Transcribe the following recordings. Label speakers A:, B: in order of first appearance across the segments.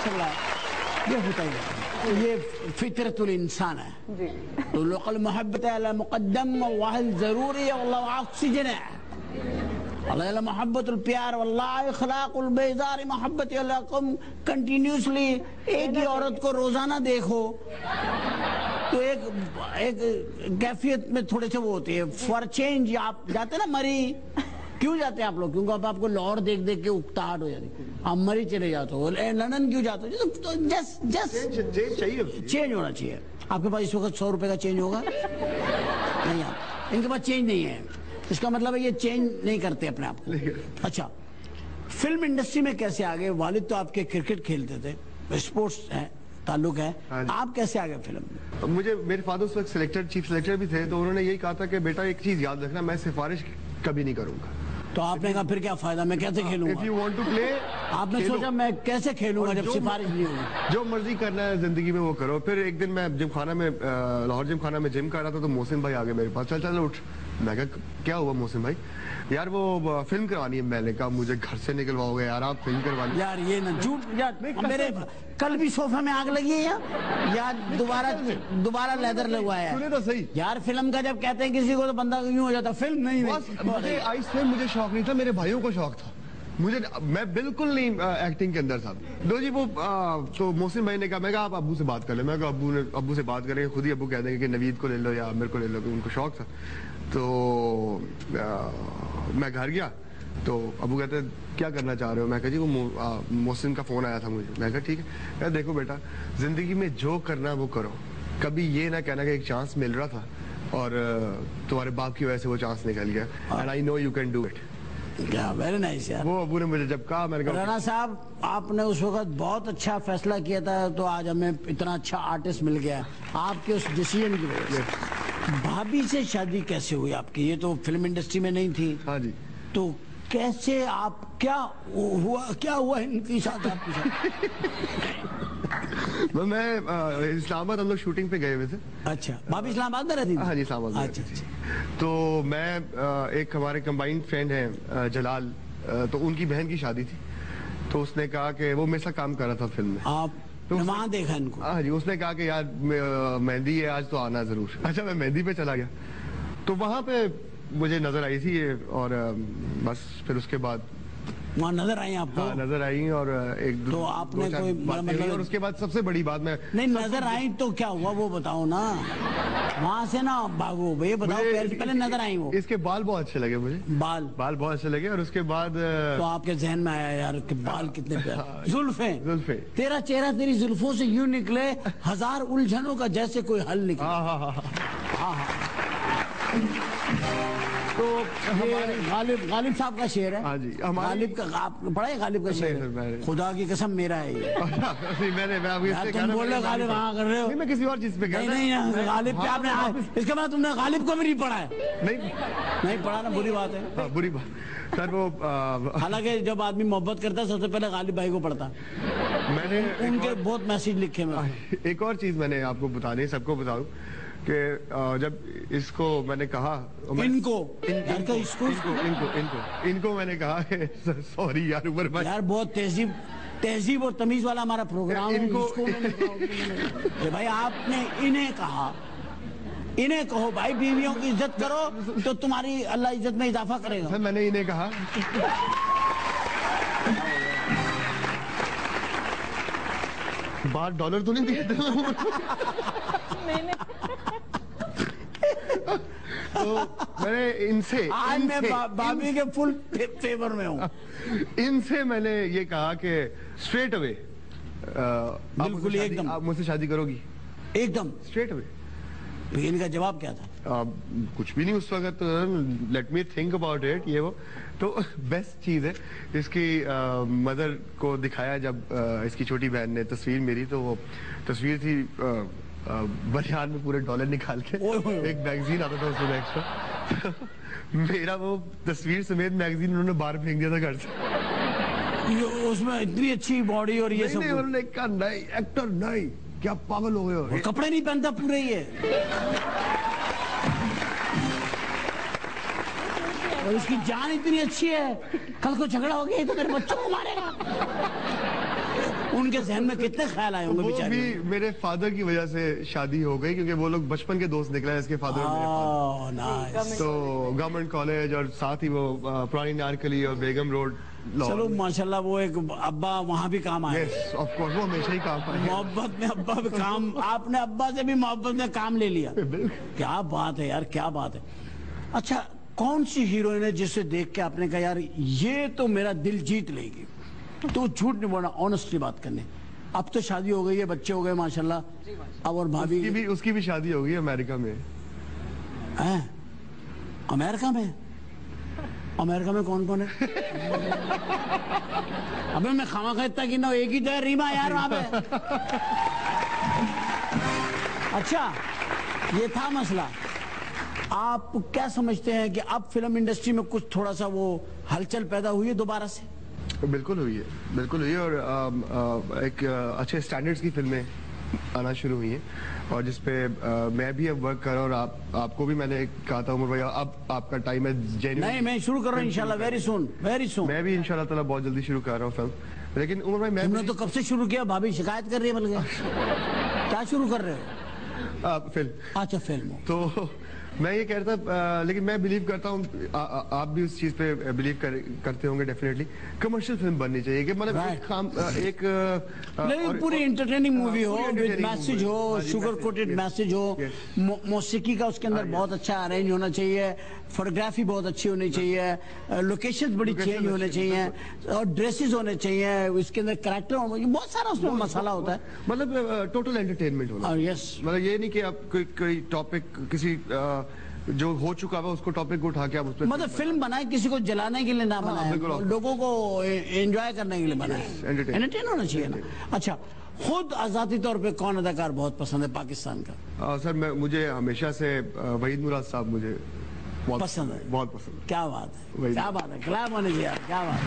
A: चल रहा है, ये होता ही है, ये फितरतुल इंसान है जी। तो लोकल मोहब्बत अला मुक़द्दम वाहिल ज़रूरी है, वल्लाह ऑक्सीजन है, अल्लाह मोहब्बतुल प्यार, वल्लाह इखलाकुल बेज़ार मोहब्बत अलकुम। कंटिन्यूसली एक ही औरत को रोजाना देखो तो एक कैफियत में थोड़े से वो होती है फॉर चेंज। आप जाते ना मरी, क्यों जाते हैं आप लोग? क्योंकि अब आपको लाहौर देख देख के उकताहट हो जाती है, आप मरी चले जाते हो, लंदन क्यों जाते हो? तो जस्ट चाहिए, चेंज होना चाहिए। आपके पास इस वक्त 100 रुपए का चेंज होगा? नहीं, आप इनके पास चेंज नहीं है, इसका मतलब है ये चेंज नहीं करते अपने आप को। अच्छा, फिल्म इंडस्ट्री में कैसे आ गए? वालिद तो आपके क्रिकेट खेलते थे, स्पोर्ट्स है, ताल्लुक है, आप कैसे आ गए फिल्म में?
B: मुझे मेरे फादर उस वक्त सिलेक्टर, चीफ सिलेक्टर भी थे, तो उन्होंने यही कहा था कि बेटा एक चीज याद रखना, मैं सिफारिश कभी नहीं करूंगा।
A: तो आपने कहा फिर क्या फायदा, मैं कैसे खेलूंगा?
B: If you want to play,
A: आपने सोचा मैं कैसे खेलूंगा जब सिफारिश नहीं होगी?
B: जो मर्जी करना है जिंदगी में वो करो। फिर एक दिन मैं जिम खाना में, लाहौर जिम खाना में जिम कर रहा था, तो मोहसिन भाई आ गए मेरे पास, चल चल उठ। मैं कहा क्या हुआ मोहसिन भाई? यार वो फिल्म करवानी है। मैंने कहा मुझे घर से निकलवाओगे यार, आप फिल्म करवानी?
A: यार ये ना झूठ यार, मेरे कल भी सोफे में आग लगी है यार, दोबारा लेदर लगवाया है।
B: सुने तो सही
A: यार, फिल्म का जब कहते हैं किसी को तो बंदा यूं हो जाता, फिल्म नहीं।
B: मुझे आई फिल्म मुझे शौक नहीं था, मेरे भाइयों को शौक था, मैं बिल्कुल नहीं एक्टिंग के अंदर था। दो जी वो तो मोहसिन भाई ने कहा, मैं कहा आप अब्बू से बात कर ले। मैं कहा अब्बू से बात करेंगे, खुद ही अब्बू कह देंगे कि नवीद को ले लो या आमिर को ले लो, उनको शौक था। तो मैं घर गया तो अब्बू कहते क्या करना चाह रहे हो? मैं कहा जी वो मोहसिन का फोन आया था मुझे। मैं कहा ठीक है। यार देखो बेटा, जिंदगी में जो करना वो करो, कभी ये ना कहना कि एक चांस मिल रहा था और तुम्हारे बाप की वजह से वो चांस निकल गया, and I know you can do it.
A: क्या वेरी नाइस यार।
B: वो अबू ने मुझे जब कहा, मैंने कहा
A: राणा साहब आपने उस वक्त बहुत अच्छा फैसला किया था, तो आज हमें इतना अच्छा आर्टिस्ट मिल गया आपके उस डिसीजन की वजह से। भाभी से शादी कैसे हुई आपकी? ये तो फिल्म इंडस्ट्री में नहीं थी।
B: हाँ जी।
A: तो कैसे आप क्या हुआ इनकी साथ आपके साथ?
B: मैं इस्लामाबाद हम लोग शूटिंग पे गए हुए थे।
A: अच्छा, भाभी इस्लामाबाद में रहती थी?
B: हाँ जी, इस्लामाबाद में।
A: अच्छा।
B: तो मैं एक हमारे कंबाइंड फ्रेंड है जलाल, तो उनकी बहन की शादी थी, तो उसने कहा कि वो मेरे साथ काम कर रहा था फिल्म में।
A: आप तो वहाँ देखा इनको?
B: हाँ जी, उसने कहा कि यार मेहंदी है आज तो आना जरूर। अच्छा, मैं मेहंदी पे चला गया, तो वहाँ पे मुझे नजर आई थी ये, और बस फिर उसके बाद
A: वहाँ नजर आई आपको?
B: हाँ, नजर आई, और एक
A: तो आपने कोई
B: मतलब, और उसके बाद सबसे बड़ी बात मैं
A: नहीं नजर आई तो क्या हुआ वो बताओ ना, वहाँ से ना भागो भैया, बताओ पहले नजर आई वो?
B: इसके बाल बहुत अच्छे लगे मुझे, बाल बहुत अच्छे लगे, और उसके बाद
A: तो आपके जहन में आया यार कि बाल कितने प्यारे, जुल्फे, तेरा चेहरा तेरी जुल्फों से यूं निकले 1000 उलझनों का जैसे कोई हल निकले। हाँ। तो गालिब साहब का शेर है।
B: हाँ जी,
A: गालिब का आप पढ़ा है? गालिब का शेर खुदा की कसम मेरा है ये। तुम बोल रहे गालिब हाँ कर रहे हो,
B: मैं किसी और चीज पे
A: नहीं गालिब पे आपने, इसके बाद तुमने गालिब को भी नहीं पढ़ा है? नहीं पढ़ा ना, बुरी बात है।
B: बुरी बात सर, वो
A: हालांकि जब आदमी मोहब्बत करता है सबसे पहले गालिब भाई को पढ़ता। मैंने उनके बहुत मैसेज लिखे मैं।
B: एक और चीज मैंने आपको बता दी, सबको बताऊं कि जब इसको मैंने कहा, इनको मैंने कहा सॉरी यार उमर भाई, यार
A: बहुत तहजीब और तमीज वाला हमारा प्रोग्राम है, भाई आपने इन्हें कहो भाई, बीवियों की इज्जत करो तो तुम्हारी अल्लाह इज्जत में इजाफा करेगा।
B: सर मैंने इन्हें कहा $12 तो नहीं दिए थे तो मैंने इनसे
A: आज मैं भाभी के फुल फेवर में हूँ।
B: इनसे मैंने ये कहा कि स्ट्रेट अवे
A: बिल्कुल एकदम
B: आप मुझसे शादी करोगी? एकदम स्ट्रेट अवे।
A: तो इनका जवाब क्या था?
B: कुछ भी नहीं उस वक्त, let me think about it, ये वो। तो बेस्ट चीज है, इसकी मदर को दिखाया जब इसकी छोटी बहन ने तस्वीर मेरी, तो वो तस्वीर थी बनियान में पूरे डॉलर निकाल के, एक मैगजीन आता था उसमें एक्स्ट्रा मेरा वो तस्वीर समेत मैगजीन उन्होंने बाहर फेंक दिया था घर से।
A: उसमें इतनी अच्छी बॉडी और ये सब,
B: उन्होंने कहा नहीं एक्टर नहीं, क्या पागल हो गए हो,
A: कपड़े नहीं पहनता पूरे ये, और इसकी जान इतनी अच्छी है, कल को झगड़ा हो गया तो मेरे बच्चों को मारेगा। उनके जहन में कितने ख्याल आए होंगे
B: वो
A: बेचारे।
B: भी मेरे फादर की वजह से शादी हो गई, क्योंकि वो लोग बचपन के दोस्त निकले, इसके फादर और मेरे father।
A: नाइस।
B: तो गवर्नमेंट कॉलेज और साथ ही वो पुरानी नारकली और बेगम रोड
A: चलो माशाल्लाह, वो एक अब्बा वहाँ भी काम आए।
B: यस ऑफ कोर्स, वो हमेशा ही काम आए।
A: मोहब्बत में अब्बा भी काम, आपने अब्बा से भी मोहब्बत में काम ले लिया। क्या बात है यार, क्या बात है। अच्छा, कौन सी हीरोइन है जिसे देख के आपने कहा यार ये तो मेरा दिल जीत लेगी? तो झूठ नहीं बोलना, ऑनेस्टली बात करनी। अब तो शादी हो गई है, बच्चे हो गए माशाल्लाह, अब और भाभी
B: उसकी भी शादी हो गई अमेरिका में।
A: हैं? अमेरिका में? अमेरिका में कौन कौन है? अबे मैं खामा खा इतना गिना, एक ही तो है रीमा यार वहां पे। अच्छा, ये था मसला। आप क्या समझते हैं कि अब फिल्म इंडस्ट्री में कुछ थोड़ा सा वो हलचल पैदा हुई है दोबारा से?
B: बिल्कुल हुई है, बिल्कुल हुई है। और एक अच्छे स्टैंडर्ड्स की फिल्में आना शुरू हुई हैं, और जिसपे मैं भी अब वर्क कर रहा हूँ। और आपको भी मैंने कहा था उमर भाई, अब आपका टाइम है जेन्युइन।
A: नहीं, मैं शुरू कर रहा हूँ इंशाल्लाह, वेरी सून, वेरी सून।
B: मैं भी इंशाल्लाह ताला बहुत जल्दी शुरू कर रहा हूँ फिल्म। लेकिन उमर भाई,
A: तुमने तो कब से शुरू किया? भाभी शिकायत कर रही है, बल्कि क्या शुरू कर रहे हो?
B: फिल्म।
A: अच्छा, फिल्म।
B: तो मैं ये कह रहा था, लेकिन मैं बिलीव करता हूँ, आप भी उस चीज पे बिलीव करते होंगे डेफिनेटली, कमर्शियल फिल्म बननी चाहिए कि मतलब एक
A: नहीं, पूरी इंटरटेनिंग मूवी हो, विद मैसेज हो, शुगर कोटेड मैसेज हो, मौसीकी का उसके अंदर बहुत अच्छा अरेंज होना चाहिए, फोटोग्राफी बहुत अच्छी होनी चाहिए, लोकेशन बड़ी चेंज होने चाहिए, और ड्रेसेस होने चाहिए, इसके अंदर कैरेक्टर बहुत सारा उसमें मसाला होता है।
B: मतलब टोटल एंटरटेनमेंट होना।
A: यस,
B: मतलब ये नहीं कि आप कोई टॉपिक किसी जो हो चुका है उसको टॉपिक को उठा के आप उस पर
A: मतलब फिल्म बनाए किसी को जलाने के लिए ना बनाए, लोगों को एंजॉय करने के लिए बनाए, एंटरटेन होना चाहिए ना। अच्छा, खुद आजादी तौर पे कौन अदाकार बहुत पसंद है पाकिस्तान का?
B: सर मुझे हमेशा से वहीद मुराद साहब मुझे बहुत
A: पसंद है,
B: बहुत पसंद है।
A: क्या बात है, क्या बात है, क्लैप होने चाहिए यार, क्या बात है।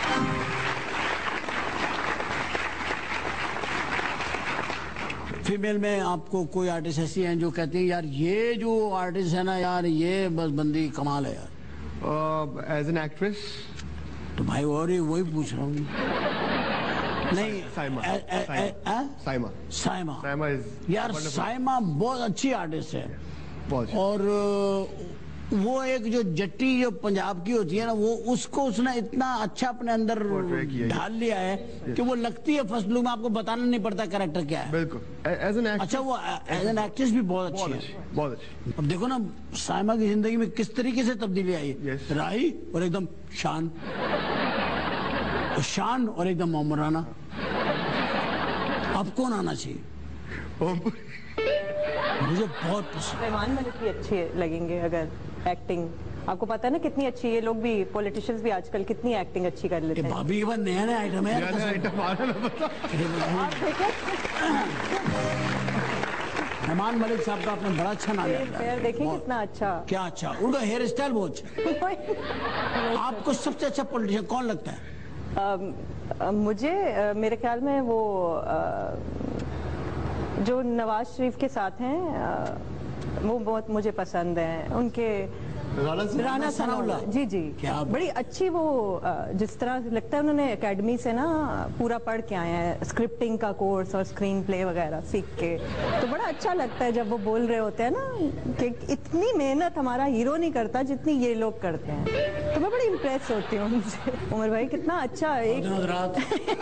A: फीमेल में आपको कोई आर्टिस्ट ऐसी हैं जो कहती हैं यार ये जो आर्टिस्ट है ना यार, ये बस बंदी कमाल है यार?
B: एज एन एक्ट्रेस
A: तो भाई और ही वही पूछ रहा हूँ। नहीं,
B: साइमा इज
A: यार, साइमा बहुत अच्छी आर्टिस्ट है।
B: बहुत।
A: और वो एक जो जट्टी जो पंजाब की होती है ना, वो उसको उसने इतना अच्छा अपने अंदर ढाल लिया है कि वो लगती है फर्स्ट लुक में, आपको बताना नहीं पड़ता कैरेक्टर क्या है।
B: बिल्कुल एज एन एक्ट्रेस।
A: अच्छा, वो एज एन एक्ट्रेस भी बहुत अच्छी है,
B: बहुत अच्छी।
A: अब देखो ना साइमा की जिंदगी में किस तरीके से तब्दीली आई है। राही और एकदम शान, शान और एकदम मोमराना। अब कौन आना चाहिए? मुझे बहुत पसंद।
C: रहमान मलिक भी अच्छे लगेंगे अगर एक्टिंग, आपको पता है ना कितनी अच्छी, ये लोग भी पॉलिटिशियंस भी आजकल कितनी एक्टिंग अच्छी कर लेते हैं।
A: भाभी के बाद नया नया आइटम है, रहमान मलिक साहब का आपने बड़ा अच्छा नाम लिया।
C: देखिए कितना अच्छा,
A: क्या अच्छा, उनका हेयर स्टाइल बहुत अच्छा। आपको सबसे अच्छा पॉलिटिशियन कौन लगता है?
C: मुझे मेरे ख्याल में वो जो नवाज शरीफ के साथ हैं, वो बहुत मुझे पसंद हैं। उनके
A: राना सनाउल्लाह
C: जी जी, क्या बड़ी अच्छी वो, जिस तरह लगता है उन्होंने एकेडमी से ना पूरा पढ़ के आए हैं, स्क्रिप्टिंग का कोर्स और स्क्रीन प्ले वगैरह सीख के। तो बड़ा अच्छा लगता है जब वो बोल रहे होते हैं ना कि इतनी मेहनत हमारा हीरो नहीं करता जितनी ये लोग करते हैं। तो मैं बड़ी इम्प्रेस होती हूँ उनसे। उमर भाई कितना अच्छा एक
A: रात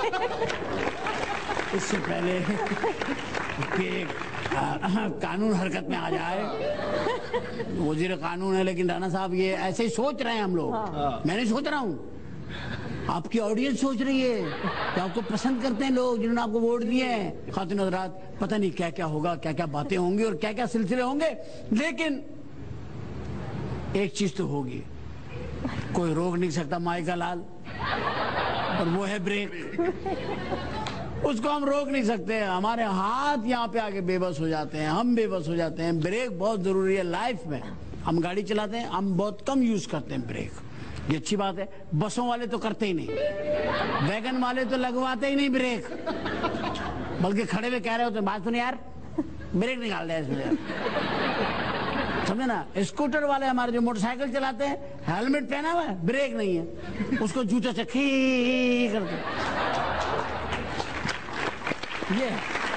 A: इससे पहले कि कानून हरकत में आ जाए, वजीर कानून है, लेकिन राणा साहब ये ऐसे ही सोच रहे हैं हम लोग। मैं नहीं सोच रहा हूँ, आपकी ऑडियंस सोच रही है कि आपको पसंद करते हैं लोग जिन्होंने आपको वोट दिए हैं। खातिन हज़रात, पता नहीं क्या क्या होगा, क्या क्या बातें होंगी और क्या क्या सिलसिले होंगे, लेकिन एक चीज तो होगी, कोई रोक नहीं सकता माई का लाल, और वो है ब्रेक। उसको हम रोक नहीं सकते, हमारे हाथ यहाँ पे आके बेबस हो जाते हैं, हम बेबस हो जाते हैं। ब्रेक बहुत जरूरी है लाइफ में। हम गाड़ी चलाते हैं, हम बहुत कम यूज करते हैं ब्रेक, ये अच्छी बात है। बसों वाले तो करते ही नहीं, वैगन वाले तो लगवाते ही नहीं ब्रेक, बल्कि खड़े हुए कह रहे होते हैं बात सुनिए यार, ब्रेक निकाल दे इसमें यार, समझे ना। स्कूटर वाले हमारे जो मोटरसाइकिल चलाते हैं, हेलमेट पहना हुआ है, ब्रेक नहीं है, उसको जूते से खी करते। ये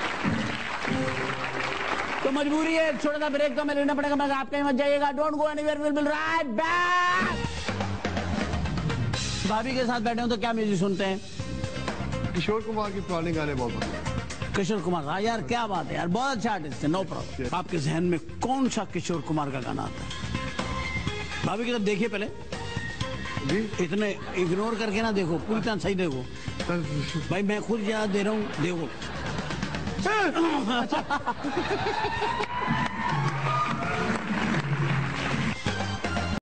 A: तो मजबूरी है, छोटा सा ब्रेक तो मैं लेना पड़ेगा, मगर आप कहीं मत जाइएगा, don't go anywhere, will be right back. भाभी के साथ बैठे हो तो क्या म्यूजिक सुनते हैं?
B: किशोर कुमार के पुराने गाने बहुत पसंद हैं।
A: किशोर कुमार, हाँ यार क्या बात है यार, बहुत अच्छा आर्टिस्ट है, नो प्रॉब्लम। आपके जहन में कौन सा किशोर कुमार का गाना आता है? भाभी की तरफ देखिए पहले
B: जी
A: इतने इग्नोर करके ना देखो, पूरी तरह सही देखो भाई, मैं खुद याद दे रहा हूँ, देखो